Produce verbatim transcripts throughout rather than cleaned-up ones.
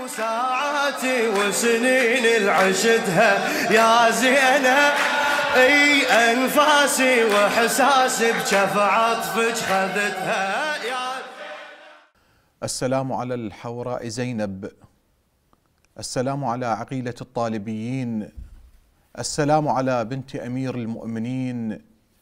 وساعاتي وسنين العشتها يا زينب، اي انفاسي واحساسي بجف عطفك خذتها يا. السلام على الحوراء زينب، السلام على عقيلة الطالبيين، السلام على بنت أمير المؤمنين،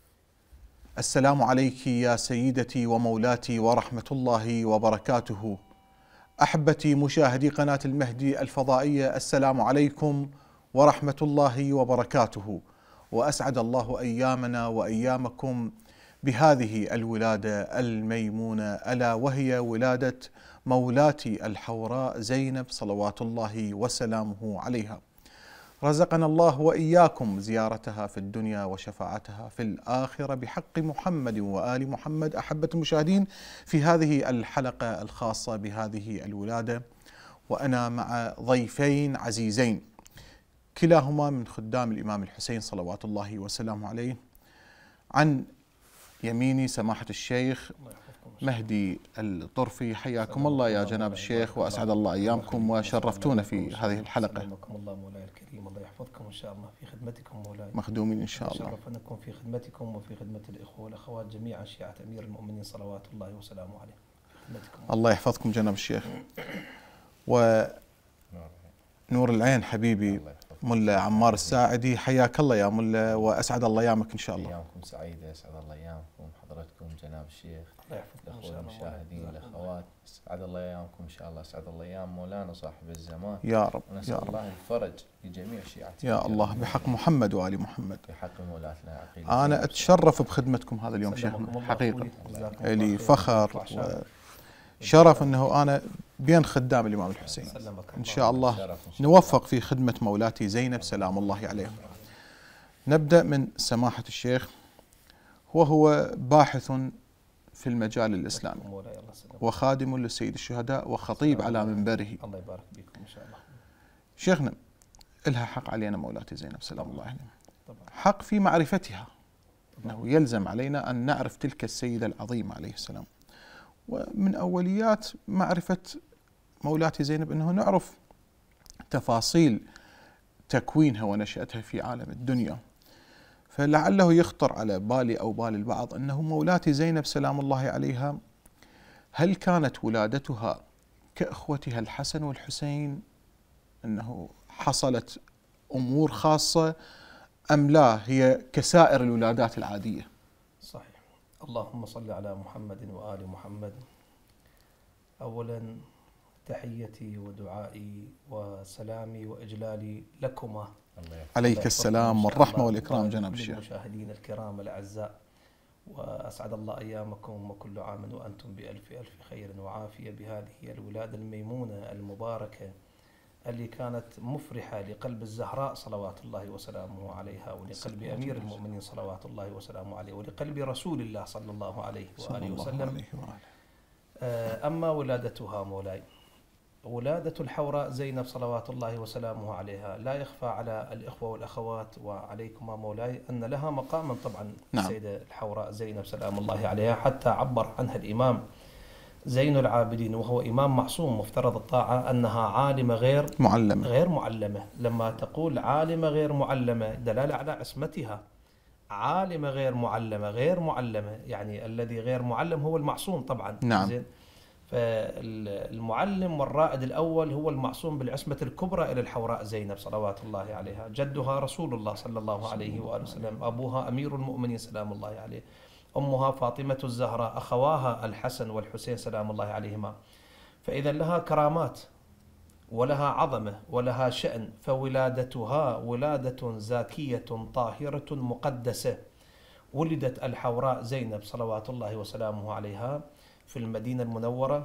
السلام عليك يا سيدتي ومولاتي ورحمة الله وبركاته. أحبتي مشاهدي قناة المهدي الفضائية، السلام عليكم ورحمة الله وبركاته، وأسعد الله أيامنا وأيامكم بهذه الولادة الميمونة، ألا وهي ولادة مولاتي الحوراء زينب صلوات الله وسلامه عليها. رزقنا الله وإياكم زيارتها في الدنيا وشفاعتها في الآخرة بحق محمد وآل محمد. أحبة المشاهدين، في هذه الحلقة الخاصة بهذه الولادة وأنا مع ضيفين عزيزين، كلاهما من خدام الإمام الحسين صلوات الله وسلامه عليه. عن يميني سماحة الشيخ مهدي الطرفي، حياكم الله يا جناب الشيخ، وأسعد الله أيامكم وشرفتونا في هذه الحلقة. سلمكم الله مولاي الكريم، الله يحفظكم إن شاء الله في خدمتكم مولاي، مخدومين إن شاء الله. شرف أن نكون في خدمتكم وفي خدمة الإخوة والأخوات جميعا شيعة أمير المؤمنين صلوات الله وسلامه عليه. خدمتكم الله يحفظكم جناب الشيخ. ونور العين حبيبي ملا عمار الساعدي، حياك الله يا ملا وأسعد الله أيامك إن شاء الله. أيامكم سعيدة، أسعد الله أيامكم حضرتكم جناب الشيخ، الأخوة المشاهدين الأخوات، أسعد الله أيامكم إن شاء الله، أسعد الله أيام مولانا صاحب الزمان يا رب ونسأل يا رب الله الفرج لجميع شيعته يا الله بحق محمد وآل محمد. بحق مولاتنا عقيلة. أنا أتشرف بخدمتكم هذا اليوم شيخ، حقيقة لي فخر وشرف أنه أنا بين خدام الإمام الحسين، إن شاء الله نوفق في خدمة مولاتي زينب سلام الله عليها. نبدأ من سماحة الشيخ، وهو باحث في المجال الإسلامي وخادم للسيد الشهداء وخطيب على منبره. الله يبارك بكم إن شاء الله. شيخنا، إلها حق علينا مولاتي زينب سلام الله عليها، حق في معرفتها، أنه يلزم علينا أن نعرف تلك السيدة العظيمة عليه السلام. ومن أوليات معرفة مولاتي زينب أنه نعرف تفاصيل تكوينها ونشأتها في عالم الدنيا. فلعله يخطر على بالي أو بال البعض أنه مولاتي زينب سلام الله عليها، هل كانت ولادتها كأخوتها الحسن والحسين، أنه حصلت أمور خاصة، أم لا هي كسائر الولادات العادية؟ صحيح. اللهم صل على محمد وآل محمد. أولا تحيتي ودعائي وسلامي وإجلالي لكما، عليك السلام والرحمة والإكرام جناب الشيخ. المشاهدين الكرام الأعزاء، وأسعد الله أيامكم وكل عام وأنتم بألف ألف خير وعافية بهذه الولادة الميمونة المباركة اللي كانت مفرحة لقلب الزهراء صلوات الله وسلامه عليها، ولقلب أمير المؤمنين صلوات الله وسلامه عليه، ولقلب رسول الله صلى الله عليه وآله وسلم. أما ولادتها مولاي، ولادة الحوراء زينب صلوات الله وسلامه عليها لا يخفى على الإخوة والأخوات وعليكما مولاي أن لها مقاما طبعا. نعم. السيدة الحوراء زينب سلام الله عليها حتى عبر عنها الإمام زين العابدين وهو إمام معصوم مفترض الطاعة أنها عالمة غير معلمة غير معلمة. لما تقول عالمة غير معلمة دلالة على عصمتها. عالمة غير معلمة، غير معلمة يعني الذي غير معلم هو المعصوم طبعا. نعم. زين. فالمعلم والرائد الأول هو المعصوم بالعصمة الكبرى إلى الحوراء زينب صلوات الله عليها. جدها رسول الله صلى الله عليه وآله وسلم، أبوها أمير المؤمنين سلام الله عليه، أمها فاطمة الزهراء، أخواها الحسن والحسين سلام الله عليهما. فإذا لها كرامات ولها عظمة ولها شأن، فولادتها ولادة زاكية طاهرة مقدسة. ولدت الحوراء زينب صلوات الله وسلامه عليها في المدينة المنورة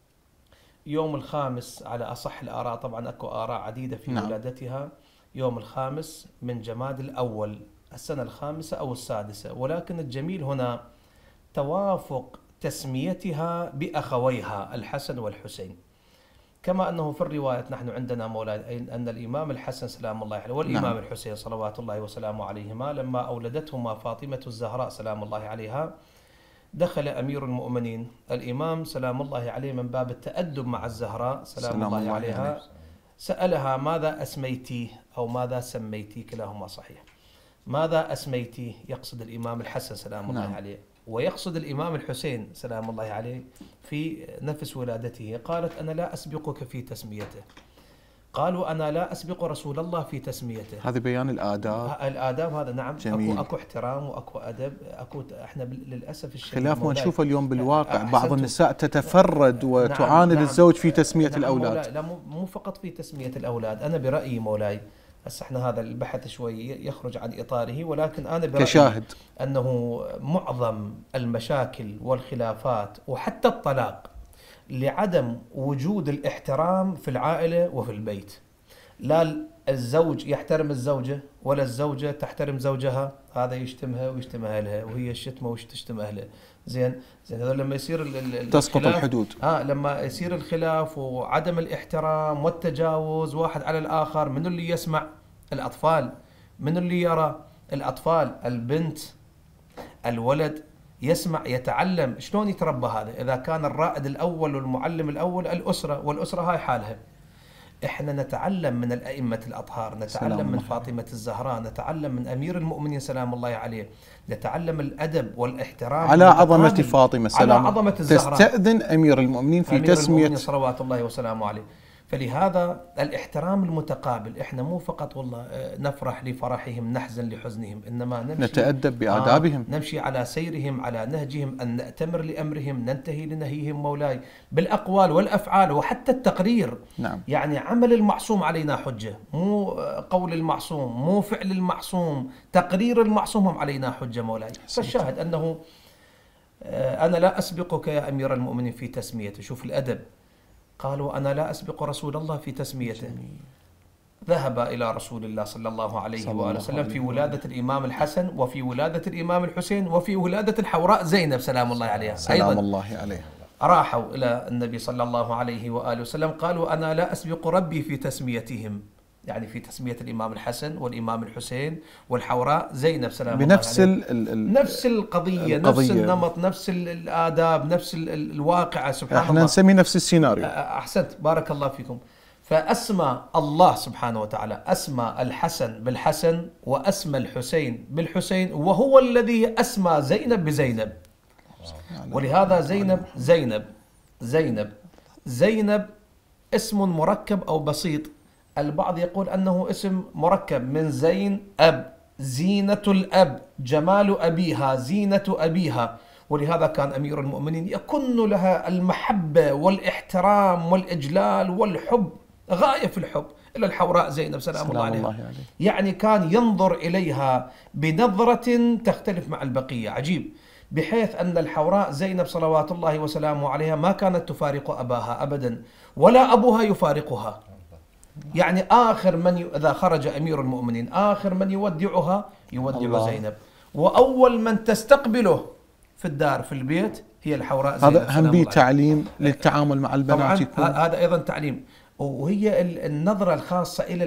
يوم الخامس على أصح الآراء، طبعا أكو آراء عديدة في نعم. ولادتها يوم الخامس من جماد الأول السنة الخامسة أو السادسة، ولكن الجميل هنا توافق تسميتها بأخويها الحسن والحسين، كما أنه في الرواية نحن عندنا مولاي أن الإمام الحسن سلام الله عليه والإمام نعم. الحسين صلوات الله وسلامه عليهما لما أولدتهما فاطمة الزهراء سلام الله عليها دخل أمير المؤمنين الإمام سلام الله عليه من باب التأدب مع الزهراء سلام, سلام الله, الله عليها عليه. سألها ماذا أسميتيه أو ماذا سميتيه، كلاهما صحيح. ماذا أسميتيه يقصد الإمام الحسن سلام الله نعم. عليه، ويقصد الإمام الحسين سلام الله عليه في نفس ولادته. قالت أنا لا أسبقك في تسميته. قالوا أنا لا أسبق رسول الله في تسميته. هذا بيان الآداب. الآداب هذا نعم. جميل. أكو, أكو احترام وأكو أدب. أكو إحنا للأسف الشديد خلاف ما نشوفه اليوم بالواقع، بعض النساء تتفرد وتعاند نعم. الزوج في تسمية نعم. الأولاد. لا مو فقط في تسمية الأولاد. أنا برأيي مولاي، هسه احنا هذا البحث شوي يخرج عن إطاره، ولكن أنا برأيي كشاهد أنه معظم المشاكل والخلافات وحتى الطلاق لعدم وجود الاحترام في العائلة وفي البيت. لا الزوج يحترم الزوجة ولا الزوجة تحترم زوجها، هذا يشتمها ويشتم أهلها وهي الشتمة وش تشتم أهلها. زين زين هذا لما يصير تسقط الحدود. اه لما يصير الخلاف وعدم الاحترام والتجاوز واحد على الآخر، من اللي يسمع؟ الأطفال. من اللي يرى؟ الأطفال. البنت الولد يسمع يتعلم. شلون يتربى هذا إذا كان الرائد الأول والمعلم الأول الأسرة، والأسرة هاي حالها. إحنا نتعلم من الأئمة الأطهار، نتعلم من فاطمة الزهراء، نتعلم من أمير المؤمنين سلام الله عليه، نتعلم الأدب والاحترام على عظمة فاطمة سلام على عظمة الزهراء. تستأذن أمير المؤمنين في أمير تسمية المؤمنين صلوات الله وسلامه عليه. فلهذا الاحترام المتقابل، احنا مو فقط والله نفرح لفرحهم نحزن لحزنهم، انما نمشي نتأدب بآدابهم، آه نمشي على سيرهم على نهجهم، ان نأتمر لامرهم ننتهي لنهيهم مولاي بالاقوال والافعال وحتى التقرير. نعم. يعني عمل المعصوم علينا حجة، مو قول المعصوم، مو فعل المعصوم، تقرير المعصوم هم علينا حجة مولاي. فالشاهد انه انا لا اسبقك يا امير المؤمنين في تسميته. شوف الادب. قالوا أنا لا أسبق رسول الله في تسميته. جميل. ذهب إلى رسول الله صلى الله عليه وآله وسلم في ولادة الإمام الحسن وفي ولادة الإمام الحسين وفي ولادة الحوراء زينب سلام الله عليها. سلام أيضا الله عليها. راحوا إلى النبي صلى الله عليه وآله وسلم قالوا أنا لا أسبق ربي في تسميتهم، يعني في تسمية الإمام الحسن والإمام الحسين والحوراء زينب سلام الله عليها. بنفس ال ال نفس القضية, القضية، نفس النمط، نفس الآداب، نفس الواقعة. سبحان احنا الله. احنا نسمي نفس السيناريو. أحسنت بارك الله فيكم. فأسمى الله سبحانه وتعالى أسمى الحسن بالحسن وأسمى الحسين بالحسين، وهو الذي أسمى زينب بزينب. ولهذا زينب زينب زينب زينب اسم مركب أو بسيط. البعض يقول أنه اسم مركب من زين أب، زينة الأب، جمال أبيها، زينة أبيها. ولهذا كان أمير المؤمنين يكن لها المحبة والاحترام والإجلال والحب، غاية في الحب إلى الحوراء زينب سلام الله عليها. الله عليه. يعني كان ينظر إليها بنظرة تختلف مع البقية، عجيب، بحيث أن الحوراء زينب صلوات الله وسلامه عليها ما كانت تفارق أباها أبدا، ولا أبوها يفارقها. يعني آخر من ي... إذا خرج أمير المؤمنين آخر من يودعها يودع الله. زينب، وأول من تستقبله في الدار في البيت هي الحوراء زينب. هذا هم به تعليم للتعامل مع البنات يكون. هذا أيضا تعليم، وهي النظرة الخاصة إلى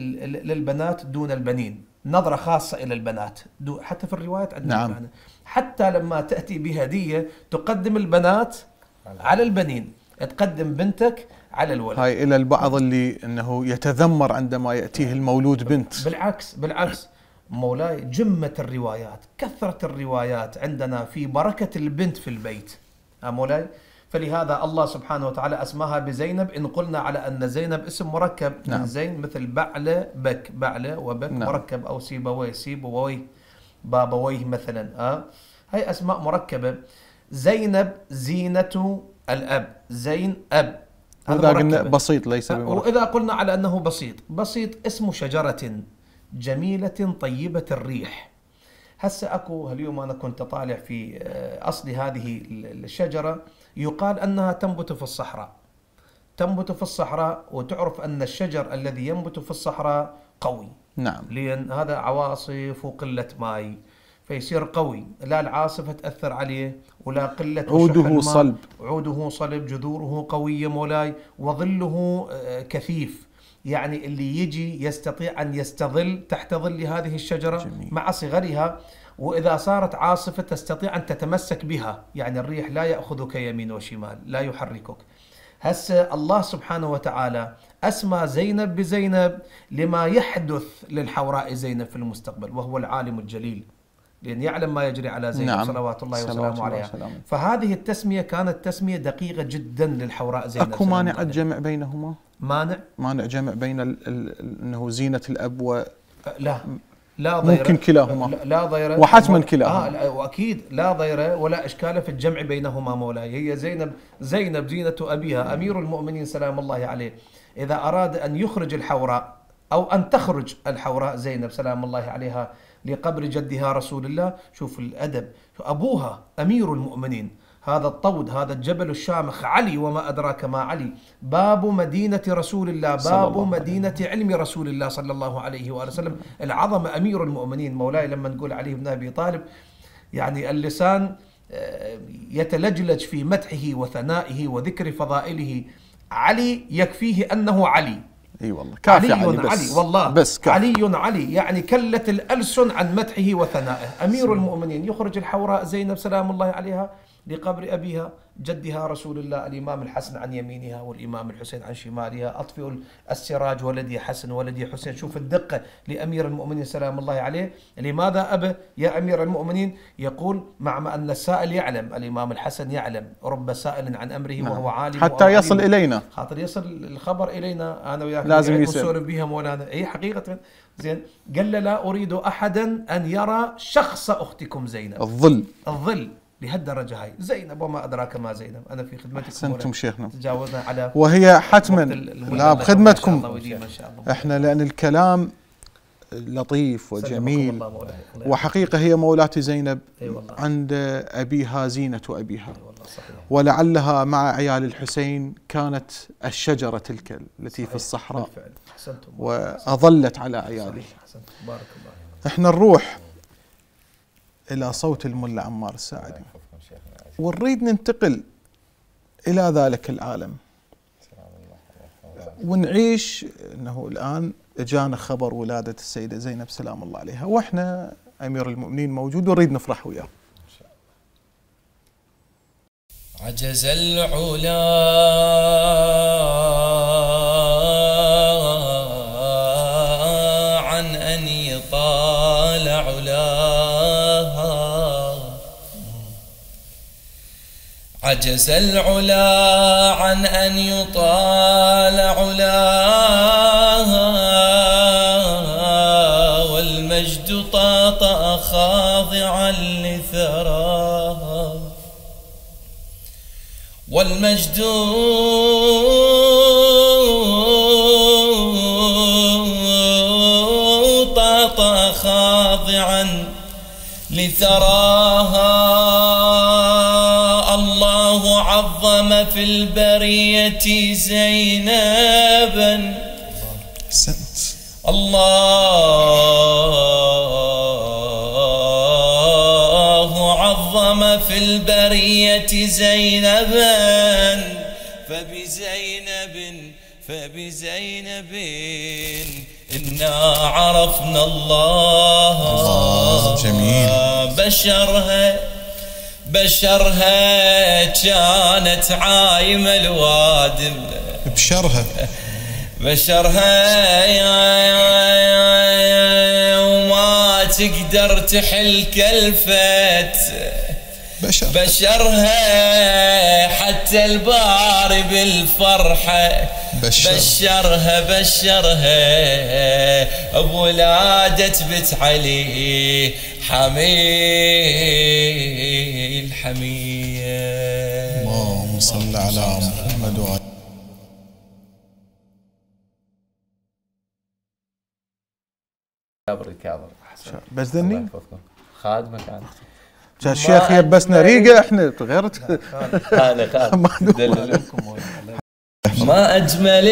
للبنات دون البنين، نظرة خاصة إلى البنات حتى في الروايات عندنا. نعم. معنا. حتى لما تأتي بهدية تقدم البنات على البنين، تقدم بنتك على الولد. هاي إلى البعض اللي أنه يتذمر عندما يأتيه المولود بنت. بالعكس بالعكس مولاي، جمة الروايات، كثرة الروايات عندنا في بركة البنت في البيت. ها مولاي، فلهذا الله سبحانه وتعالى أسماها بزينب. إن قلنا على أن زينب اسم مركب. نعم. من زين مثل بعلة بك، بعلة وبك. نعم. مركب، أو سيبويه سيبويه بابويه مثلا. ها هاي أسماء مركبة. زينب زينة الأب، زين أب، هذا قلنا بسيط ليس بمركب. وإذا قلنا على أنه بسيط، بسيط اسم شجرة جميلة طيبة الريح. هسه أكو اليوم أنا كنت طالع في أصل هذه الشجرة، يقال أنها تنبت في الصحراء، تنبت في الصحراء، وتعرف أن الشجر الذي ينبت في الصحراء قوي. نعم. لأن هذا عواصف وقلة ماء فيصير قوي، لا العاصفة تأثر عليه ولا قلة عوده صلب، عوده صلب، جذوره قوية مولاي، وظله كثيف. يعني اللي يجي يستطيع أن يستظل تحت ظل هذه الشجرة جميل. مع صغرها، وإذا صارت عاصفة تستطيع أن تتمسك بها، يعني الريح لا يأخذك يمين وشمال، لا يحركك. هسه الله سبحانه وتعالى أسمى زينب بزينب لما يحدث للحوراء زينب في المستقبل، وهو العالم الجليل، لأن يعلم ما يجري على زينب نعم. صلوات الله وسلامه عليها. وسلام. فهذه التسمية كانت تسمية دقيقة جدا للحوراء زينب. أكو مانع الجمع بينهما؟ مانع؟ مانع جمع بين ال ال أنه زينة الأب و لا لا ضيرة، ممكن كلاهما، لا, لا ضيرة وحتما كلاهما. آه واكيد لا ضيرة ولا اشكال في الجمع بينهما مولاي. هي زينب زينب زينة ابيها امير المؤمنين سلام الله عليه، اذا اراد ان يخرج الحوراء او ان تخرج الحوراء زينب سلام الله عليها لقبر جدها رسول الله، شوف الادب، ابوها امير المؤمنين، هذا الطود، هذا الجبل الشامخ علي، وما أدراك ما علي، باب مدينة رسول الله، باب مدينة علم رسول الله صلى الله عليه وآله وسلم، العظمة أمير المؤمنين مولاي. لما نقول علي بن أبي طالب يعني اللسان يتلجلج في مدحه وثنائه وذكر فضائله. علي يكفيه أنه علي، اي والله كافي علي, علي بس علي والله بس كافي. علي علي يعني كلت الألسن عن مدحه وثنائه. أمير المؤمنين يخرج الحوراء زينب سلام الله عليها لقبر أبيها جدها رسول الله، الإمام الحسن عن يمينها والإمام الحسين عن شمالها، أطفئوا السراج ولدي حسن ولدي حسين. شوف الدقة لأمير المؤمنين سلام الله عليه. لماذا أبى يا أمير المؤمنين؟ يقول مع أن السائل يعلم، الإمام الحسن يعلم، رب سائل عن أمره نعم. وهو عالم حتى يصل إلينا، خاطر يصل الخبر إلينا أنا وياك لازم نسولف بها مولانا. أي حقيقة زين. قال لا أريد أحدا أن يرى شخص أختكم زينب، الظل الظل لهالدرجة هاي زينب، وما أدراك ما زينب. أنا في خدمتكم. أحسنتم شيخنا، تجاوزنا على وهي حتما لا بخدمتكم احنا، لأن الكلام لطيف وجميل، وحقيقة هي مولاتي زينب عند أبيها زينة أبيها، ولعلها مع عيال الحسين كانت الشجرة تلك التي في الصحراء وأظلت على عياله. احنا نروح إلى صوت الملا عمار الساعدي ونريد ننتقل إلى ذلك العالم ونعيش أنه الآن جانا خبر ولادة السيدة زينب سلام الله عليها، وإحنا أمير المؤمنين موجود ونريد نفرح وياه. عجز العلا عن أن يطال علاها، عجز العلا عن أن يطال علاها، والمجد طاطأ خاضعا لثراها، والمجد طاطأ خاضعا لثراها. الله عظم في البرية زينبا، الله عظم في البرية زينبا، فبزينب فبزينب إنا عرفنا الله. الله جميل. بشرها بشرها كانت عايمة الوادم، بشرها بشرها وما تقدر تحل كلفت، بشر بشرها حتى الباري بالفرحة، بشر بشرها بشرها بولادة بنت علي حميل حميل. اللهم صل على محمد وعلى كابر الكابر. بس ذني خادمه كان الشيخ يبسنا ريقه، احنا غيرت انا خادم. ما اجمل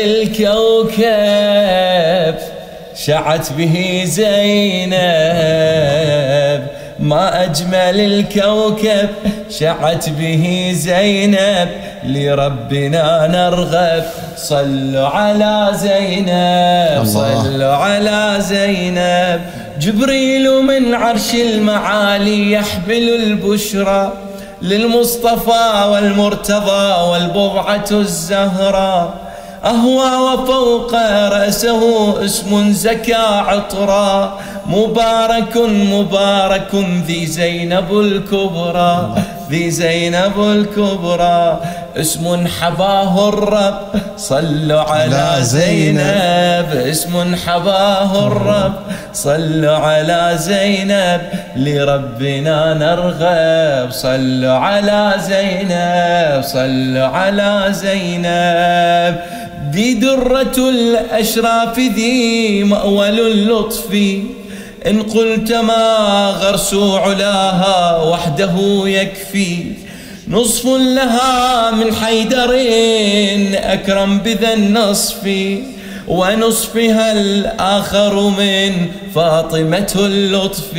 الكوكب شعت به زينب، ما أجمل الكوكب شعت به زينب لربنا نرغب صلوا على زينب صلوا على زينب. جبريل من عرش المعالي يحمل البشرى للمصطفى والمرتضى والبضعة الزهراء. أهوى وفوق رأسه اسم زكى عطرا مبارك مبارك ذي زينب الكبرى ذي زينب الكبرى. اسم حباه الرب صلوا على زينب اسم حباه الرب صلوا على زينب لربنا نرغب صلوا على زينب صلوا على زينب. ذي درة الأشراف ذي مأول اللطف إن قلت ما غرس علاها وحده يكفي. نصف لها من حيدر أكرم بذا النصف ونصفها الآخر من فاطمة اللطف.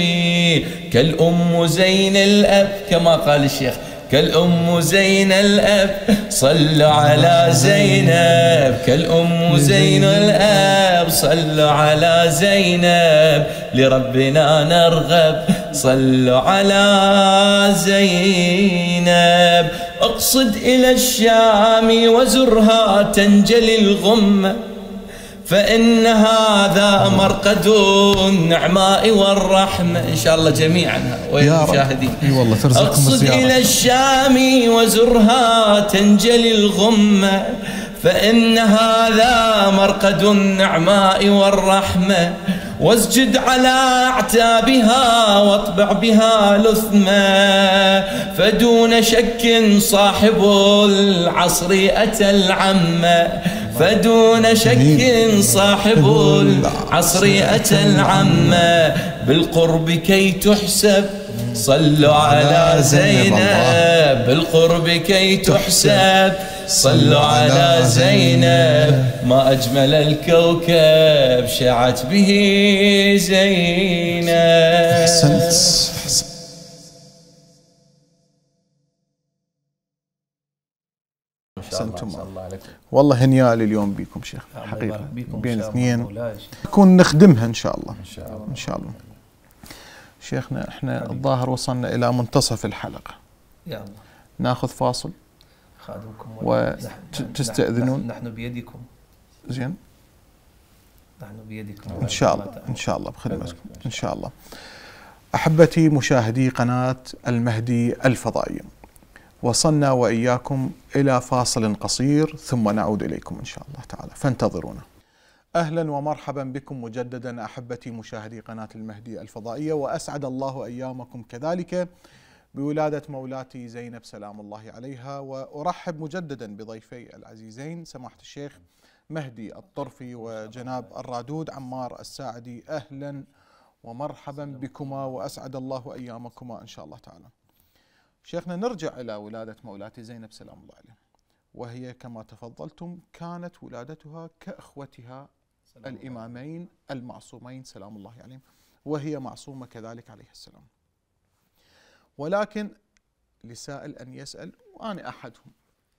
كالأم زين الأب كما قال الشيخ كالأم زين الأب صلوا على زينب كالأم زين الأب صلوا على زينب لربنا نرغب صلوا على زينب. اقصد إلى الشام وزرها تنجلي الغمة فإن هذا مرقد النعماء والرحمة. إن شاء الله جميعا والمشاهدين اقصد إلى الشام وزرها تنجلي الغمة فإن هذا مرقد النعماء والرحمة. واسجد على أعتابها واطبع بها لثمة فدون شك صاحب العصر أتى العمة فدون شك صاحب العصر أتى العمة. بالقرب كي تحسب صلوا على زينب بالقرب كي تحسب صلوا على زينب. ما أجمل الكوكب شعت به زينب. أحسنت أحسنتم والله هنيالي اليوم بيكم شيخ حقيقة بين اثنين نكون نخدمها إن شاء الله إن شاء الله إن شاء الله. شيخنا احنا الظاهر وصلنا إلى منتصف الحلقة يا الله ناخذ فاصل خادمكم وتستأذنون. نحن بيدكم زين نحن بيدكم إن شاء الله إن شاء الله بخدمتكم إن شاء الله. أحبتي مشاهدي قناة المهدي الفضائية وصلنا وإياكم إلى فاصل قصير ثم نعود إليكم إن شاء الله تعالى فانتظرونا. أهلا ومرحبا بكم مجددا أحبتي مشاهدي قناة المهدي الفضائية وأسعد الله أيامكم كذلك بولادة مولاتي زينب سلام الله عليها. وأرحب مجددا بضيفي العزيزين سماحة الشيخ مهدي الطرفي وجناب الرادود عمار الساعدي. أهلا ومرحبا بكما وأسعد الله أيامكما إن شاء الله تعالى. شيخنا نرجع إلى ولادة مولاتي زينب سلام الله عليها وهي كما تفضلتم كانت ولادتها كأخوتها الإمامين المعصومين سلام الله عليهم وهي معصومة كذلك عليه السلام. ولكن لسائل أن يسأل وأنا أحدهم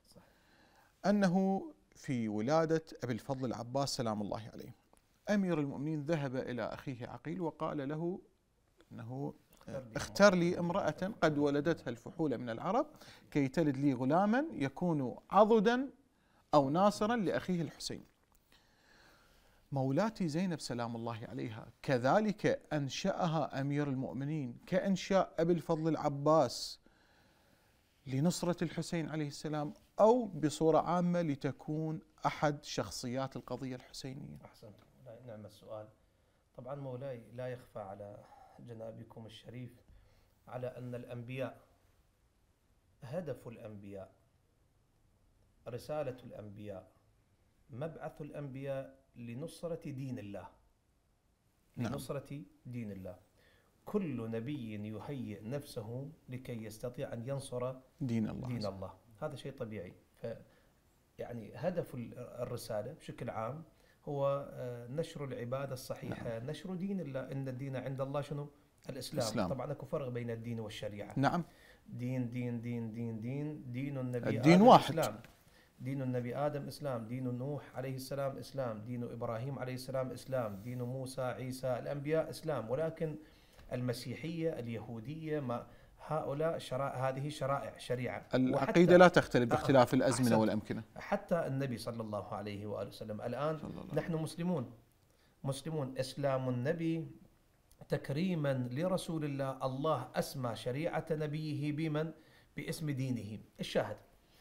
أنه في ولادة أبي الفضل العباس سلام الله عليه أمير المؤمنين ذهب إلى أخيه عقيل وقال له أنه اختر لي امرأة قد ولدتها الفحول من العرب كي تلد لي غلاما يكون عضدا أو ناصرا لأخيه الحسين. مولاتي زينب سلام الله عليها كذلك أنشأها أمير المؤمنين كإنشاء أبي الفضل العباس لنصرة الحسين عليه السلام أو بصورة عامة لتكون أحد شخصيات القضية الحسينية. أحسنتم نعم السؤال. طبعا مولاي لا يخفى على جنابكم الشريف على أن الأنبياء هدف الأنبياء رسالة الأنبياء مبعث الأنبياء لنصرة دين الله لنصرة نعم. دين الله. كل نبي يهيئ نفسه لكي يستطيع أن ينصر دين الله دين الله هذا شيء طبيعي. ف يعني هدف الرسالة بشكل عام هو نشر العبادة الصحيحة نعم. نشر دين الله. إن الدين عند الله شنو؟ الإسلام. الإسلام. طبعا اكو فرق بين الدين والشريعة. نعم. دين دين دين دين دين دين النبي الدين آدم واحد. إسلام. دين النبي آدم إسلام، دين نوح عليه السلام إسلام، دين إبراهيم عليه السلام إسلام، دين موسى عيسى الأنبياء إسلام. ولكن المسيحية اليهودية ما هؤلاء شرائع، هذه شرائع شريعة. العقيدة لا تختلف باختلاف آه الأزمنة أحسنت. والأمكنة. حتى النبي صلى الله عليه وآله وسلم الآن نحن مسلمون مسلمون إسلام النبي تكريما لرسول الله، الله أسمى شريعة نبيه بمن؟ باسم دينه. الشاهد،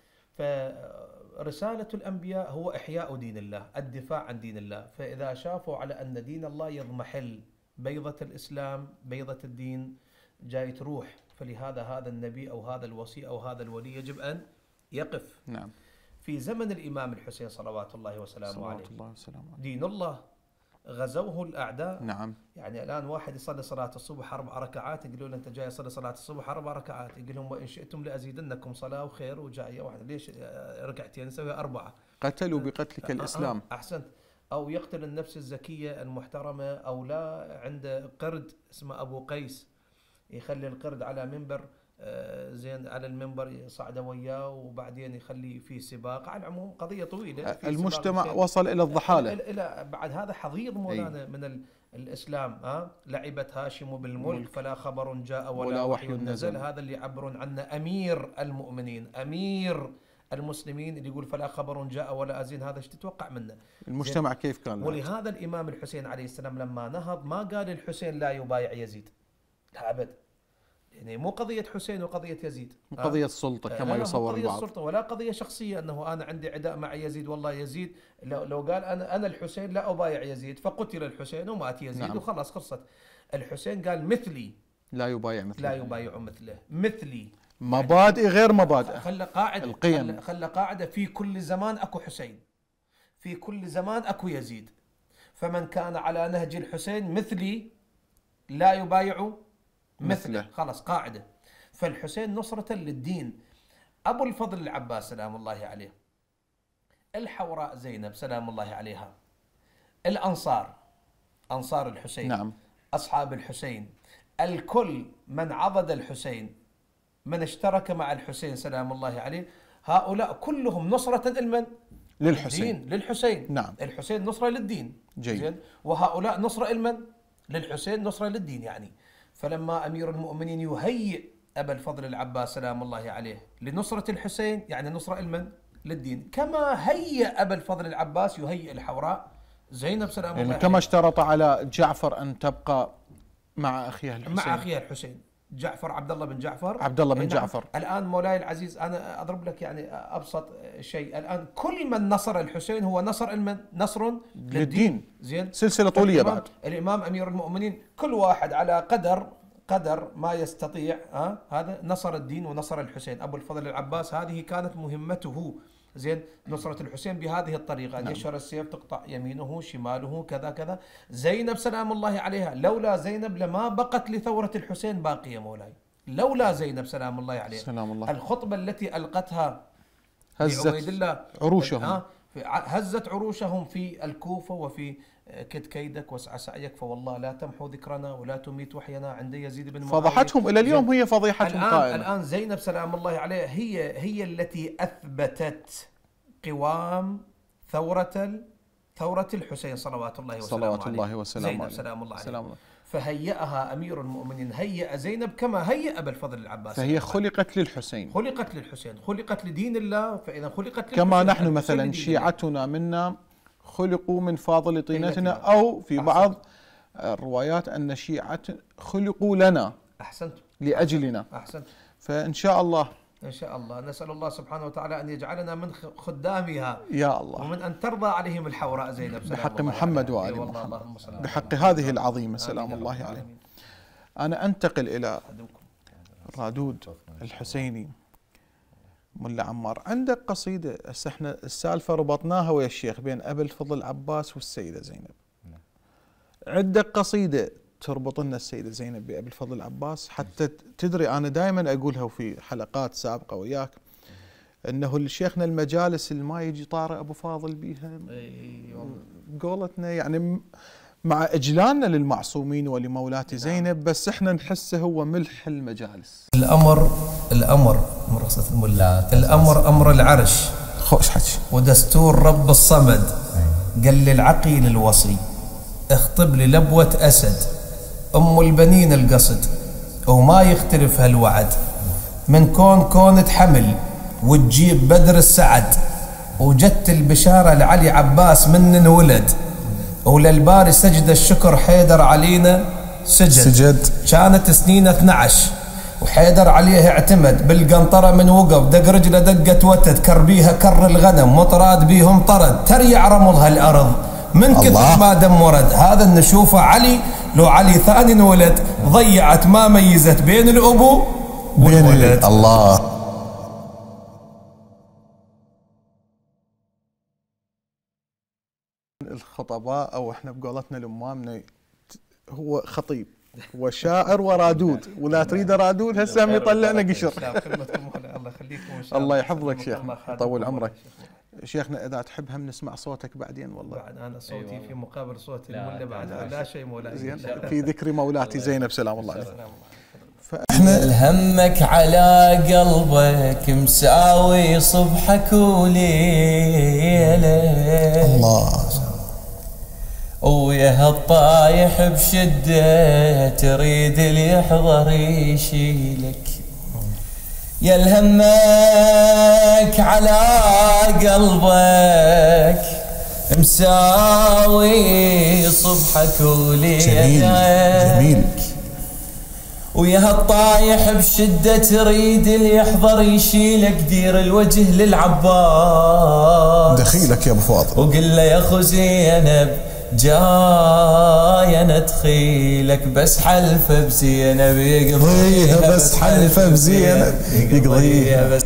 فرسالة الأنبياء هو إحياء دين الله، الدفاع عن دين الله. فإذا شافوا على أن دين الله يضمحل، بيضة الإسلام بيضة الدين جاي تروح، فلهذا هذا النبي أو هذا الوصي أو هذا الولي يجب أن يقف. نعم. في زمن الإمام الحسين صلوات الله وسلامه عليه، صلوات الله وسلامه عليه، دين الله غزوه الأعداء. نعم. يعني الآن واحد يصلي صلاة الصبح أربع ركعات، يقولوا له أنت جاي تصلي صلاة الصبح أربع ركعات، يقول لهم وإن شئتم لأزيدنكم صلاة وخير، وجاية واحد ليش ركعتين نسوي أربعة؟ قتلوا بقتلك الإسلام. أحسنت. أو يقتل النفس الزكية المحترمة، أو لا عنده قرد اسمه أبو قيس، يخلي القرد على منبر، زين على المنبر يصعده وياه، وبعدين يخلي في سباق. على العموم قضية طويلة. المجتمع وصل إلى الضحالة. إلى بعد هذا حضيض مولانا من الإسلام. ها لعبت هاشم بالملك فلا خبر جاء ولا, ولا وحي نزل. نزل. هذا اللي يعبرون عنه أمير المؤمنين، أمير المسلمين، اللي يقول فلا خبر جاء ولا أزين. هذا ايش تتوقع منه؟ المجتمع كيف كان؟ ولهذا الإمام الحسين عليه السلام لما نهض ما قال الحسين لا يبايع يزيد، لا أبد. يعني مو قضية حسين وقضية يزيد، مو قضية السلطة كما يصور البعض، قضية السلطة ولا قضية شخصية أنه أنا عندي عداء مع يزيد. والله يزيد لو, لو قال أنا أنا الحسين لا أبايع يزيد، فقتل الحسين ومات يزيد. نعم. وخلاص خلصت. الحسين قال مثلي لا يبايع مثله، لا يبايع مثله، مثلي مبادئ غير مبادئ. خلى قاعدة القيم، خلى قاعدة في كل زمان أكو حسين، في كل زمان أكو يزيد. فمن كان على نهج الحسين مثلي لا يبايع مثله. خلاص قاعدة. فالحسين نصرة للدين. أبو الفضل العباس سلام الله عليه، الحوراء زينب سلام الله عليها، الأنصار، أنصار الحسين، نعم. أصحاب الحسين، الكل من عضد الحسين، من اشترك مع الحسين سلام الله عليه، هؤلاء كلهم نصرة لمن؟ للحسين. للحسين. نعم. الحسين نصرة للدين. جيد. وهؤلاء نصرة لمن؟ للحسين، نصرة للدين. يعني فلما أمير المؤمنين يهيئ أبا الفضل العباس سلام الله عليه لنصرة الحسين، يعني نصرة لمن؟ للدين. كما هيئ أبا الفضل العباس يهيئ الحوراء زينب سلام يعني الله كما عليه. اشترط على جعفر أن تبقى مع أخيها الحسين، مع أخيها الحسين، جعفر عبد الله بن جعفر عبد الله بن نعم. جعفر. الآن مولاي العزيز أنا أضرب لك يعني أبسط شيء، الآن كل من نصر الحسين هو نصر المن؟ نصر للدين. للدين. زين. سلسلة طولية بعد. الإمام أمير المؤمنين كل واحد على قدر قدر ما يستطيع، ها هذا نصر الدين ونصر الحسين. أبو الفضل العباس هذه كانت مهمته، زين، نصرة الحسين بهذه الطريقة، أن نعم. يشهر السيف تقطع يمينه شماله كذا كذا. زينب سلام الله عليها، لولا زينب لما بقت لثورة الحسين باقية مولاي، لولا زينب سلام الله عليها. سلام الله. الخطبة التي ألقتها هزت الله عروشهم، هزت عروشهم في الكوفة وفي كد كيدك واسع سعيك، فوالله لا تمحو ذكرنا ولا تميت وحينا عند يزيد بن معاوية. فضحتهم إلى اليوم، هي فضيحتهم الآن قائمة. الآن زينب سلام الله عليها هي هي التي أثبتت قوام ثورة ثورة الحسين صلوات الله وسلامه عليه. صلوات الله وسلامه زينب عليه. سلام الله عليه. سلام الله. فهيئها أمير المؤمنين، هيئ زينب كما هيئ أبا الفضل العباس. فهي خلقت للحسين، خلقت للحسين، خلقت لدين الله. فإذا خلقت للحسين كما نحن مثلا شيعتنا منا خلقوا من فاضل طينتنا، طينتنا. أو في بعض الروايات أن شيعة خلقوا لنا. أحسنت. لأجلنا. أحسنت. فإن شاء الله إن شاء الله نسأل الله سبحانه وتعالى أن يجعلنا من خدامها يا الله، ومن أن ترضى عليهم الحوراء زينب بحق محمد وآل محمد، بحق هذه العظيمة سلام الله عليه. أنا أنتقل إلى رادود الحسيني. ملا عمار، عندك قصيدة، احنا السالفة ربطناها ويا الشيخ بين أبي الفضل العباس والسيدة زينب. عندك قصيدة تربط لنا السيدة زينب بأبي الفضل العباس، حتى تدري أنا دائما أقولها في حلقات سابقة وياك، أنه الشيخنا المجالس اللي ما يجي طارئ أبو فاضل بيها، قولتنا يعني مع إجلالنا للمعصومين ولمولاتي زينب، بس احنا نحسه هو ملح المجالس. الأمر الأمر مرصة الملات، الأمر أمر العرش، خوش حكي، ودستور رب الصمد. قال للعقيل الوصي اخطب لي لبوة أسد، أم البنين القصد، وما يختلف هالوعد، من كون كونة حمل وتجيب بدر السعد، وجت البشارة لعلي عباس من انولد، وللباري سجد الشكر حيدر علينا سجد, سجد. كانت سنينه اثني عشر وحيدر عليه اعتمد، بالقنطرة من وقف دق رجله دقة وتد، كربيها كر الغنم وطراد بيهم طرد، تريع رمضها الأرض من كثر ما دم ورد. هذا نشوفه علي، لو علي ثاني انولد ضيعت ما ميزت بين الأبو والولد. الله. الخطباء او احنا بقولتنا لامامنا هو خطيب وشاعر ورادود، ولا تريد رادود هسه هم يطلعنا قشر. الله يخليكم ان شاء الله. الله يحفظك شيخ، يطول عمرك. شيخنا اذا تحب هم نسمع صوتك بعدين. والله بعد انا صوتي أيوة. في مقابل صوت المولى بعد لا, لا شيء مولاي. زين في ذكر مولاتي زينب سلام الله عليها. فاحنا همك على قلبك مساوي صبحك وليله الله، ويا الطايح بشده تريد اللي يحضر يشيلك. يا الهمك على قلبك مساوي صبحك وليلك، جميل. ويا الطايح بشده تريد اللي يحضر يشيلك، دير الوجه للعباس دخيلك يا ابو فاضل، وقل له يا اخو زينب جاي انا ادخيلك، بس حلفه بزينب يقضيها، بس حلفه بزينب يقضيها بس.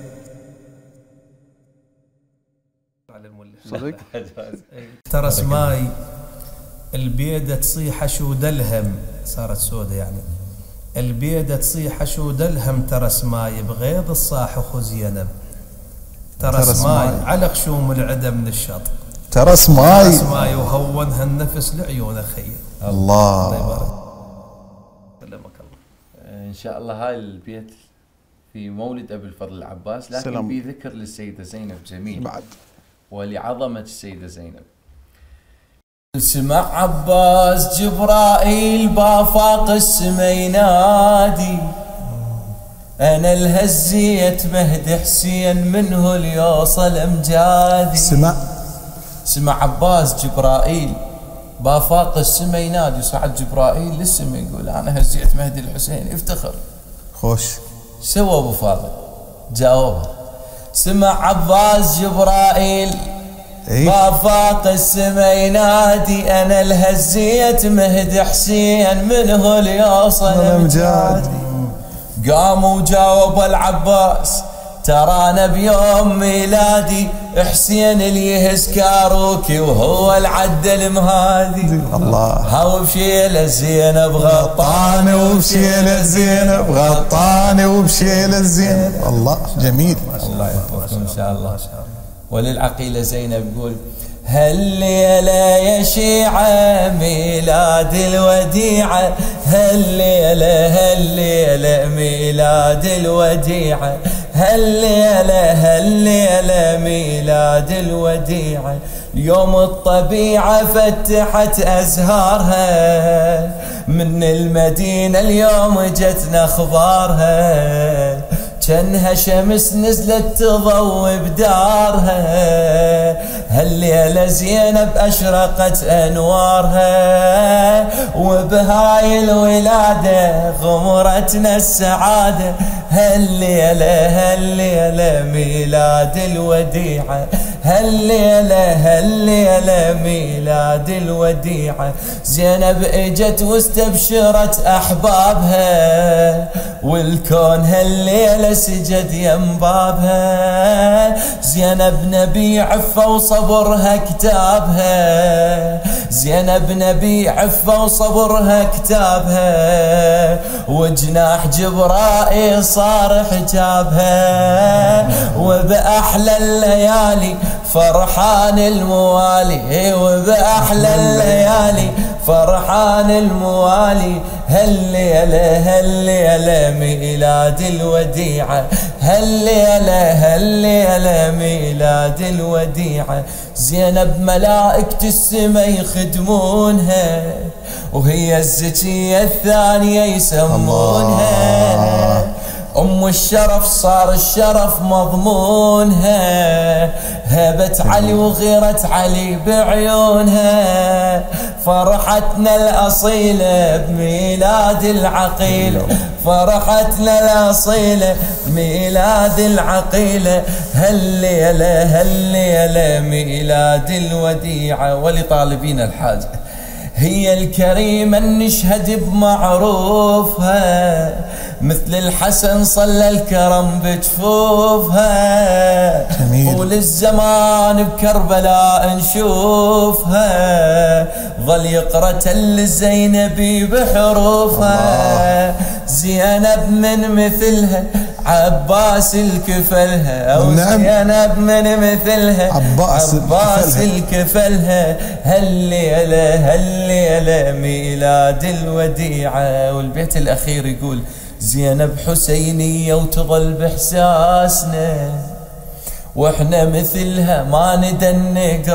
صدق ترى سماي البيدة تصيح شو دلهم، صارت سودة يعني، البيدة تصيح شو دلهم، ترى سماي بغيض الصاح اخو زينب، ترى سماي على خشوم العدا من الشط، ترى سماي سماي وهونها النفس لعيون اخي. الله الله يبارك. سلمك الله. ان شاء الله هاي البيت في مولد ابي الفضل العباس، لكن في ذكر للسيده زينب جميل بعد ولعظمه السيده زينب. سمع عباس جبرائيل بافاق السما ينادي، انا الهزيت مهدي حسين منه ليوصل امجادي. سمع سمع عباس جبرائيل بافاق السما ينادي، صعد جبرائيل للسما يقول انا هزيت مهدي الحسين، يفتخر. خوش سوى ابو فاضل جاوبها. سمع عباس جبرائيل بافاق السما ينادي، انا الهزيت مهدي حسين منه ليوصل امجادي. قام وجاوب العباس ترانا بيوم ميلادي، حسين اللي يهز كاروكي وهو العد المهادي. الله. هاو بشيله زينب غطاني وبشيله زينب غطاني وبشيله زينب. الله جميل. الله يحفظكم ان شاء الله. وللعقيله زينب يقول هالليلة يا شيعة ميلاد الوديعة، هالليلة هالليلة ميلاد الوديعة، هالليلة هالليلة ميلاد الوديعة. يوم الطبيعة فتحت أزهارها، من المدينة اليوم جتنا أخبارها، جنها شمس نزلت تضوي بدارها، هالليلة زينب أشرقت أنوارها، وبهاي الولادة غمرتنا السعادة، هالليلة هالليلة ميلاد الوديعة، هالليلة هالليلة ميلاد الوديعة. زينب اجت واستبشرت أحبابها، والكون هالليلة سجد يم بابها، زينب نبي عفة وصبرها كتابها، زينب نبي عفة وصبرها كتابها، وجناح جبرائيل صار صار حجابها، وبأحلى الليالي فرحان الموالي، وبأحلى الليالي فرحان الموالي. هالليلة هالليلة ميلاد الوديعة، هالليلة هالليلة ميلاد الوديعة. زينب ملائكة السما يخدمونها، وهي الزكية الثانية يسمونها. أم الشرف صار الشرف مضمونها، هبت علي وغيرة علي بعيونها. فرحتنا الأصيلة بميلاد العقيلة، فرحتنا الأصيلة بميلاد العقيلة. هالليلة هالليلة ميلاد الوديعة. ولطالبين الحاجة هي الكريمة نشهد بمعروفها، مثل الحسن صلى الكرم بجفوفها. طول الزمان بكربلاء نشوفها، ظل يقرأ تل زينبي بحروفها. زينب من مثلها عباس الكفلها، أو زينب من مثلها عباس, عباس الكفلها. هالليلة هالليلة ميلاد الوديعة. والبيت الأخير يقول زينب حسينية وتظل بإحساسنا، واحنا مثلها ما ندنق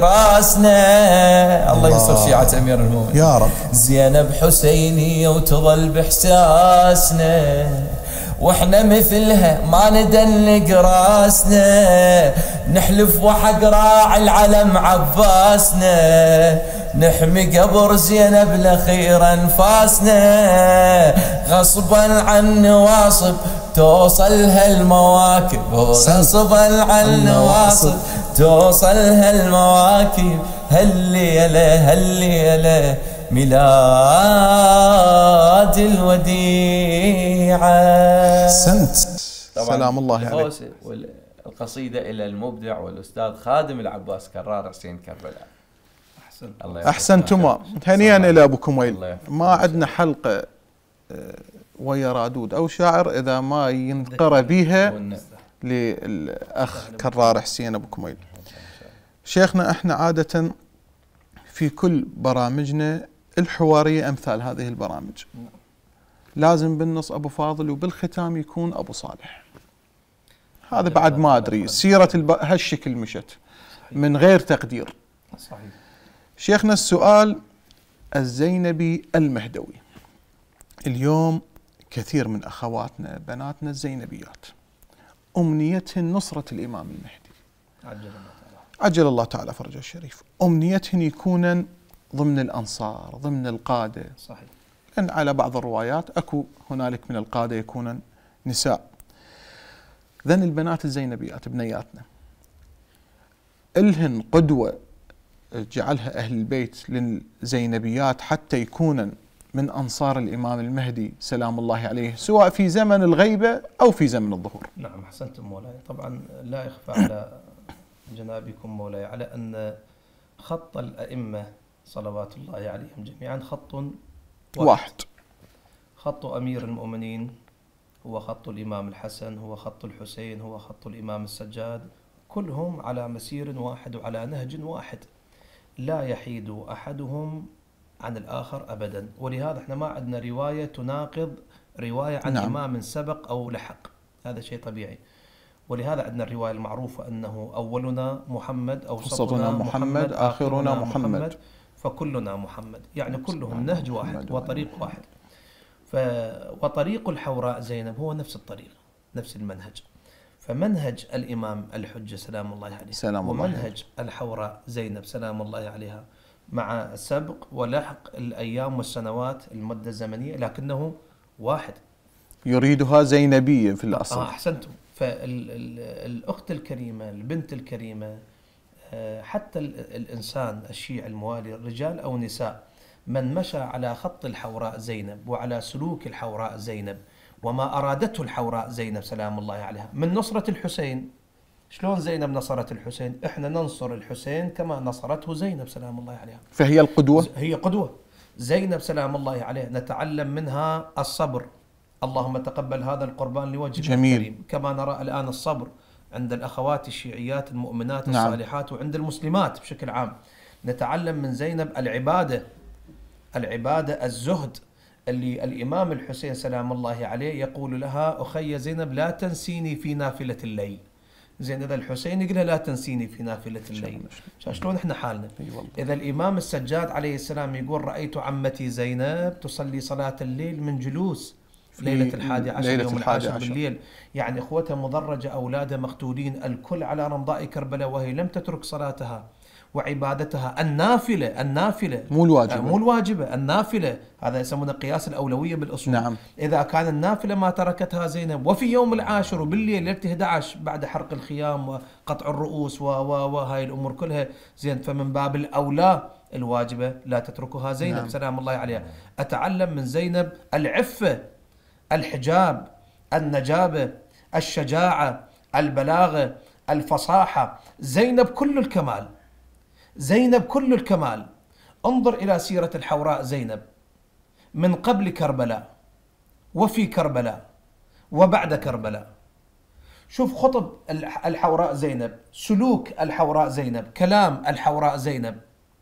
راسنا. الله يستر شيعة أمير المؤمنين يا رب. زينب حسينية وتظل بإحساسنا، واحنا مثلها ما ندنق راسنا. نحلف وحق راعي العلم عباسنا، نحمي قبر زينب لخير انفاسنا. غصبا عن نواصب توصل هالمواكب، غصبا عن نواصب توصل هالمواكب. هالليلة هالليلة ميلاد الوديعة. سنت سلام الله عليك. والقصيدة إلى المبدع والأستاذ خادم العباس كرار حسين كربلاء. أحسنتما، هنيئا إلى أبو كميل. ما عندنا حلقة ويا رادود أو شاعر إذا ما ينقرأ بها للأخ كرار حسين أبو كميل. شيخنا احنا عادة في كل برامجنا الحوارية أمثال هذه البرامج لازم بالنص أبو فاضل وبالختام يكون أبو صالح. هذا بعد ما أدري سيرة الب... هالشكل مشت من غير تقدير. صحيح. شيخنا السؤال الزينبي المهدوي. اليوم كثير من أخواتنا بناتنا الزينبيات أمنيتهن نصرة الإمام المهدي عجل الله تعالى عجل الله تعالى فرجه الشريف. أمنيتهن يكونن ضمن الأنصار ضمن القادة. صحيح. لأن على بعض الروايات أكو هنالك من القادة يكونن نساء. ذن البنات الزينبيات بنياتنا إلهن قدوة جعلها أهل البيت للزينبيات حتى يكونن من أنصار الإمام المهدي سلام الله عليه، سواء في زمن الغيبة أو في زمن الظهور. نعم أحسنتم مولاي. طبعا لا يخفى على جنابكم مولاي على أن خط الأئمة صلوات الله عليهم جميعا خط واحد, واحد. خط أمير المؤمنين هو خط الإمام الحسن، هو خط الحسين، هو خط الإمام السجاد، كلهم على مسير واحد وعلى نهج واحد، لا يحيد أحدهم عن الآخر أبدا. ولهذا احنا ما عندنا رواية تناقض رواية عن نعم. إمام سبق أو لحق، هذا شيء طبيعي. ولهذا عندنا الرواية المعروفة أنه أولنا محمد، أوسطنا محمد، محمد آخرنا محمد, محمد فكلنا محمد، يعني كلهم نهج واحد وطريق واحد. ف وطريق الحوراء زينب هو نفس الطريق نفس المنهج. فمنهج الإمام الحجة سلام الله عليه سلام ومنهج الله. الحوراء زينب سلام الله عليها مع سبق ولحق الأيام والسنوات المدة الزمنية لكنه واحد، يريدها زينبية في الأصل. آه أحسنتم. فالأخت الكريمة البنت الكريمة حتى الإنسان الشيعي الموالي رجال أو نساء من مشى على خط الحوراء زينب وعلى سلوك الحوراء زينب وما أرادته الحوراء زينب سلام الله عليها من نصرة الحسين. شلون زينب نصرت الحسين؟ احنا ننصر الحسين كما نصرته زينب سلام الله عليها. فهي القدوة، هي قدوة. زينب سلام الله عليها نتعلم منها الصبر اللهم تقبل هذا القربان لوجهك جميل. الكريم. كما نرى الآن الصبر عند الأخوات الشيعيات المؤمنات نعم. الصالحات وعند المسلمات بشكل عام. نتعلم من زينب العبادة، العبادة الزهد، اللي الإمام الحسين سلام الله عليه يقول لها أخي زينب لا تنسيني في نافلة الليل. زين إذا الحسين يقول لها لا تنسيني في نافلة الليل، شلون احنا حالنا؟ إذا الإمام السجاد عليه السلام يقول رأيت عمتي زينب تصلي صلاة الليل من جلوس ليلة الحادي عشر ليلة يوم الحادي العاشر عشر بالليل، يعني إخوتها مضرجة أولادها مقتولين الكل على رمضاء كربلاء وهي لم تترك صلاتها وعبادتها النافلة، النافلة مو الواجبة، مو الواجبة، النافلة، هذا يسمونه قياس الأولوية بالأصول. نعم. إذا كان النافلة ما تركتها زينب وفي يوم العاشر وبالليل ليلة أحد عشر بعد حرق الخيام وقطع الرؤوس وهاي الأمور كلها، زين فمن باب الأولى الواجبة لا تتركها زينب. نعم. سلام الله عليها. أتعلم من زينب العفة، الحجاب، النجابة، الشجاعة، البلاغة، الفصاحة. زينب كل الكمال، زينب كل الكمال. انظر إلى سيرة الحوراء زينب من قبل كربلاء وفي كربلاء وبعد كربلاء. شوف خطب الحوراء زينب، سلوك الحوراء زينب، كلام الحوراء زينب.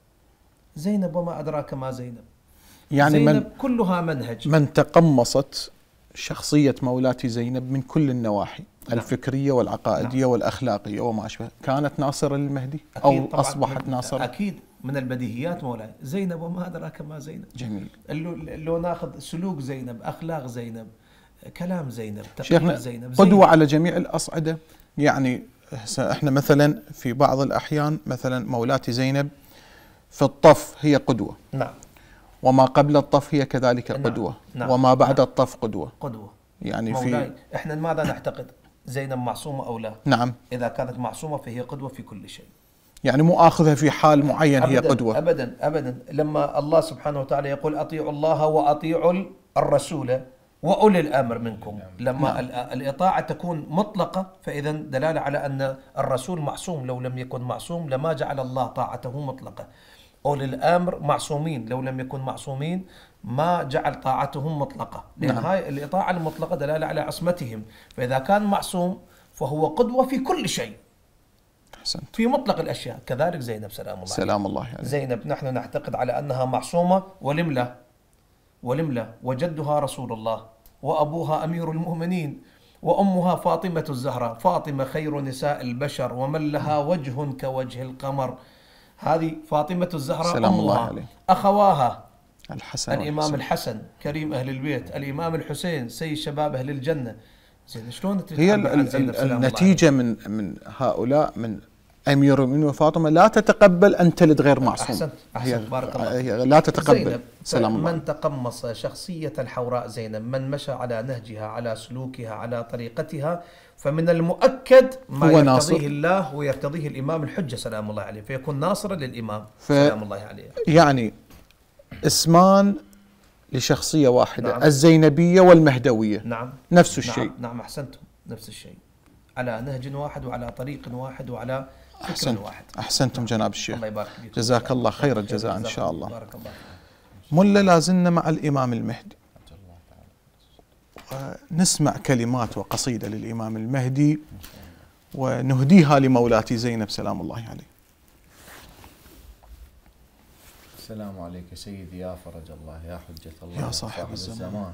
زينب وما أدراك ما زينب، يعني زينب من كلها منهج. من تقمصت شخصية مولاتي زينب من كل النواحي، نعم. الفكرية والعقائدية، نعم. والأخلاقية وما أشبه. كانت ناصرة للمهدي أو أصبحت ناصرة؟ أكيد من البديهيات مولاي. زينب وما أدراك ما زينب. جميل. لو ناخذ سلوك زينب، أخلاق زينب، كلام زينب، تقرير زينب، قدوة زينب. على جميع الأصعدة. يعني احنا مثلا في بعض الأحيان مثلا مولاتي زينب في الطف هي قدوة، نعم. وما قبل الطف هي كذلك قدوة، نعم. وما بعد نعم. الطف قدوة. قدوة. يعني مولاي في احنا ماذا نعتقد؟ زينب معصومة أو لا؟ نعم. إذا كانت معصومة فهي قدوة في كل شيء. يعني مو آخذها في حال معين هي أبداً قدوة. أبدا أبدا. لما الله سبحانه وتعالى يقول أطيعوا الله وأطيعوا الرسول وأولي الأمر منكم، لما نعم. الإطاعة تكون مطلقة فإذا دلالة على أن الرسول معصوم. لو لم يكن معصوم لما جعل الله طاعته مطلقة. أولي الأمر معصومين، لو لم يكن معصومين ما جعل طاعتهم مطلقة، لأن نعم. هاي الإطاعة المطلقة دلالة على عصمتهم. فإذا كان معصوم فهو قدوة في كل شيء، أحسنت. في مطلق الأشياء. كذلك زينب سلام الله سلام الله عليه. زينب نحن نعتقد على أنها معصومة ولملا ولملا وجدها رسول الله وأبوها أمير المؤمنين وأمها فاطمة الزهراء. فاطمة خير نساء البشر ومن لها وجه كوجه القمر. هذه فاطمة الزهراء سلام أمها. الله عليه. أخواها الحسن الإمام الحسن كريم أهل البيت، الإمام الحسين سيد شباب أهل الجنة. زين شلون هي النتيجة من من هؤلاء، من أمير المؤمنين وفاطمة لا تتقبل أن تلد غير معصوم. أحسنت أحسنت بارك الله. هي لا تتقبل. زينب سلام الله. من تقمص شخصية الحوراء زينب، من مشى على نهجها، على سلوكها، على طريقتها، فمن المؤكد ما هو يرتضيه ناصر. الله ويرتضيه الإمام الحجة سلام الله عليه، فيكون ناصرا للإمام ف... سلام الله عليه. يعني اسمان لشخصية واحدة، نعم. الزينبية والمهدوية. نعم نفس الشيء. نعم, نعم أحسنتم، نفس الشيء، على نهج واحد وعلى طريق واحد وعلى فكر أحسنت. واحد. أحسنتم جناب الشيخ. الله يبارك فيك. جزاك الله خير الجزاء إن شاء الله. بارك الله. ملا لازلنا مع الإمام المهدي، نسمع كلمات وقصيدة للإمام المهدي ونهديها لمولاتي زينب سلام الله عليه. السلام عليك سيدي يا فرج الله، يا حجة الله، يا صاحب, صاحب الزمان. الزمان.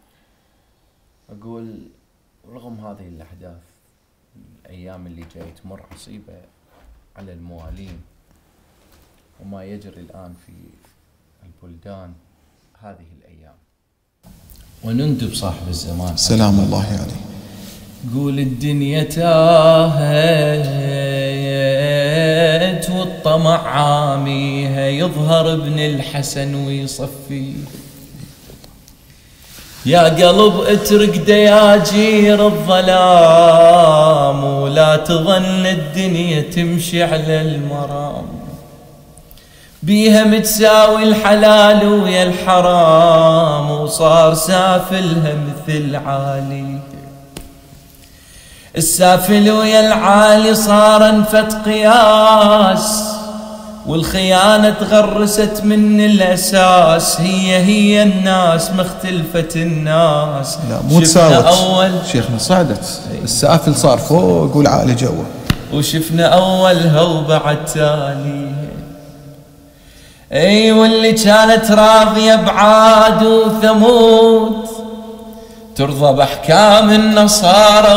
أقول رغم هذه الأحداث الأيام اللي جاي تمر عصيبة على الموالين وما يجري الآن في البلدان هذه الأيام، ونندب صاحب الزمان سلام الله عليه. قول الدنيا تاهت والطمع عاميها، يظهر ابن الحسن ويصفي. يا قلب اترك دياجير الظلام ولا تظن الدنيا تمشي على المرام، بيها متساوي الحلال ويا الحرام وصار سافلها مثل عالي. السافل ويا العالي صار انفت قياس والخيانة تغرست من الأساس. هي هي الناس مختلفة الناس. لا مو تساوت أول شيخنا، صعدت السافل صار فوق والعالي جوا. وشفنا أولها وبعد تاليها. اي واللي كانت راضية بعاد وثمود ترضى بأحكام النصارى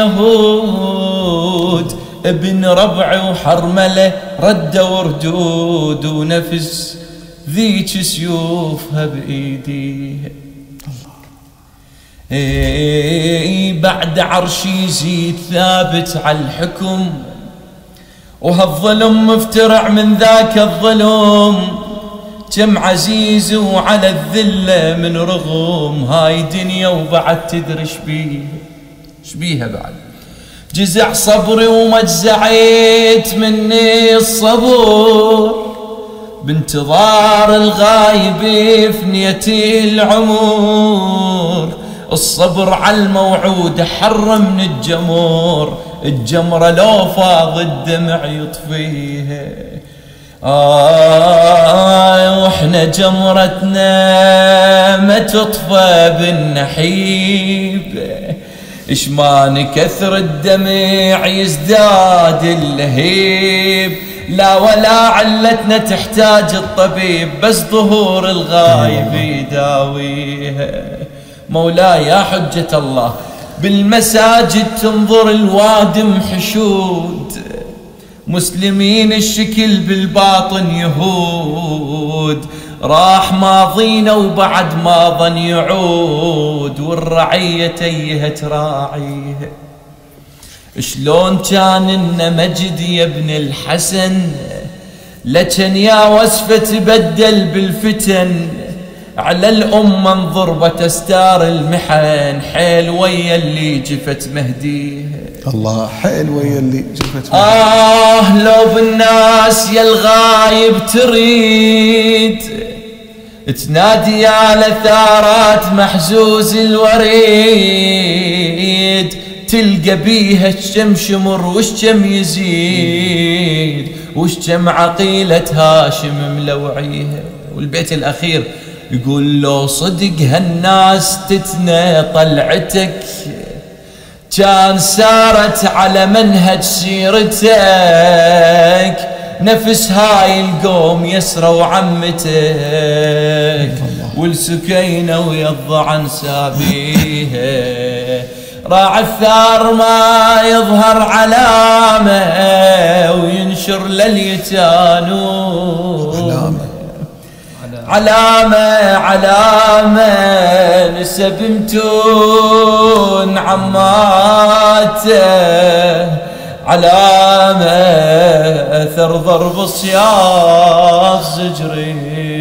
واليهود. ابن ربع وحرملة ردوا ردود ونفس ذيك سيوفها بإيديها. اي بعد عرش يزيد ثابت على الحكم، وهالظلم مفترع من ذاك الظلم. كم عزيز وعلى الذلة من رغم. هاي دنيا وبعد تدري شبيها شبيها بعد. جزع صبري ومجزعيت مني الصبر، بانتظار الغايب فنيتي العمر. الصبر على الموعود حر من الجمر، الجمرة لو فاض الدمع يطفيها. آه واحنا جمرتنا ما تطفى بالنحيب. إش ما نكثر الدمع يزداد اللهيب. لا ولا علتنا تحتاج الطبيب، بس ظهور الغايب يداويها. مولاي يا حجة الله بالمساجد تنظر الوادم حشود، مسلمين الشكل بالباطن يهود. راح ماضينا وبعد ما ظن يعود، والرعية تيها تراعيها. شلون كان إن مجد يا ابن الحسن، لكن يا وصفة تبدل بالفتن. على الأمة انضربت أستار المحن، حيل ويا اللي جفت مهديها. الله حيل ويا اللي جفت مهديها. آه لو بالناس يا الغايب تريد تنادي على ثارات محزوز الوريد، تلقى بيها الشمشمر وشم يزيد، وشم عقيلة هاشم ملوعيها. والبيت الأخير يقول لو صدق هالناس تتنى طلعتك، كان سارت على منهج سيرتك. نفس هاي القوم يسروا عمتك، والسكينة ويضع عن سابيها. راعي الثار ما يظهر علامة، وينشر لليتانون علامة علامة. نسب متون عماته، علامة أثر ضرب الصياص زجري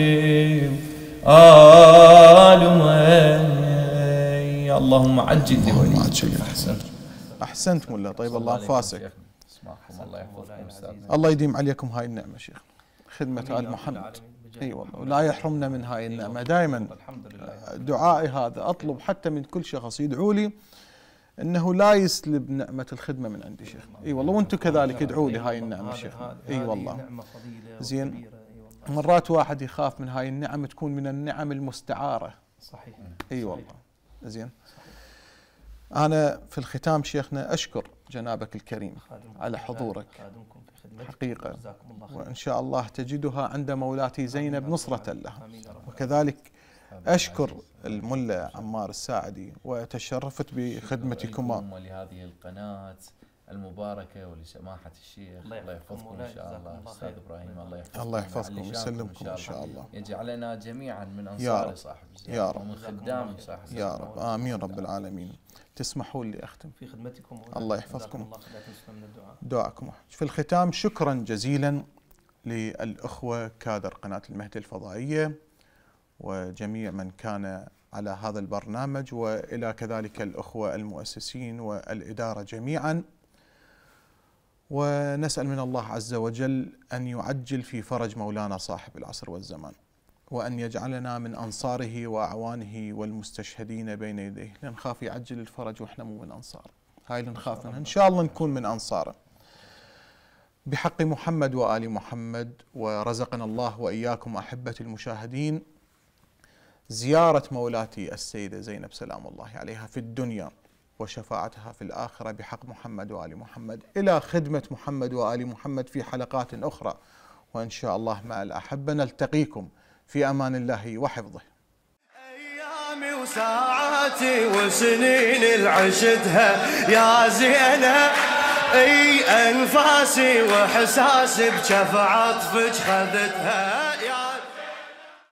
آلمي. اللهم عجل اللهم عجل. أحسنت أحسنت مولا، طيب الله أنفاسك. الله يحفظكم أستاذ. الله يديم عليكم هاي النعمة شيخ، خدمة آل محمد. اي والله ولا يحرمنا من هاي النعمة. دائما دعائي هذا اطلب حتى من كل شخص يدعو لي انه لا يسلب نعمة الخدمة من عندي شيخ. اي والله وانتم كذلك ادعوا لي هاي النعمة شيخ. اي والله زين. مرات واحد يخاف من هاي النعم تكون من النعم المستعارة. صحيح. اي والله زين. انا في الختام شيخنا اشكر جنابك الكريم على حضورك حقيقة، وإن شاء الله تجدها عند مولاتي زينب نصرة لها. وكذلك أشكر الملا عمار الساعدي وتشرفت بخدمتكما. ولهذه القناة المباركة ولسماحة الشيخ. الله يحفظكم إن شاء الله أستاذ إبراهيم. الله يحفظكم الله يحفظكم ويسلمكم إن شاء الله. يجعلنا جميعا من أنصار صاحب يا رب ومن خدام صاحب يا رب. آمين رب العالمين. تسمحوا لي أختم في خدمتكم. الله يحفظكم. دعاءكم. في الختام شكرا جزيلا للأخوة كادر قناة المهدي الفضائية وجميع من كان على هذا البرنامج، وإلى كذلك الأخوة المؤسسين والإدارة جميعا. ونسأل من الله عز وجل أن يعجل في فرج مولانا صاحب العصر والزمان، وأن يجعلنا من أنصاره وأعوانه والمستشهدين بين يديه. لنخاف يعجل الفرج وإحنا مو من أنصار، هاي اللي نخاف منها. إن شاء الله نكون من أنصاره. بحق محمد وآل محمد، ورزقنا الله وإياكم أحبتي المشاهدين زيارة مولاتي السيدة زينب سلام الله عليها في الدنيا وشفاعتها في الآخرة بحق محمد وآل محمد، إلى خدمة محمد وآل محمد في حلقات أخرى، وإن شاء الله مع الأحبة نلتقيكم في أمان الله وحفظه. أيامي وساعاتي وسنين العشتها يا زينب، اي انفاسي واحساسي بجف عطفك خذتها.